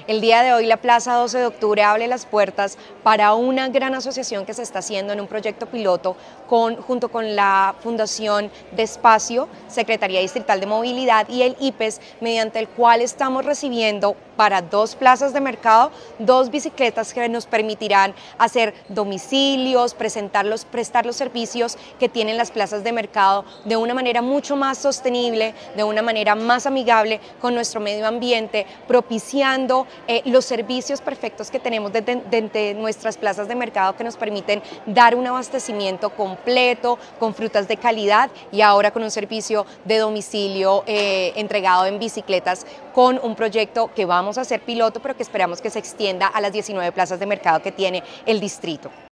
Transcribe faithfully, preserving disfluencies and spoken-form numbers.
El día de hoy la Plaza doce de octubre abre las puertas para una gran asociación que se está haciendo en un proyecto piloto con, junto con la Fundación de Espacio, Secretaría Distrital de Movilidad y el I P E S, mediante el cual estamos recibiendo para dos plazas de mercado, dos bicicletas que nos permitirán hacer domicilios, presentarlos, prestar los servicios que tienen las plazas de mercado de una manera mucho más sostenible, de una manera más amigable con nuestro medio ambiente, propiciando eh, los servicios perfectos que tenemos desde, desde nuestras plazas de mercado que nos permiten dar un abastecimiento completo, con frutas de calidad y ahora con un servicio de domicilio eh, entregado en bicicletas con un proyecto que vamos a hacer piloto, pero que esperamos que se extienda a las diecinueve plazas de mercado que tiene el distrito.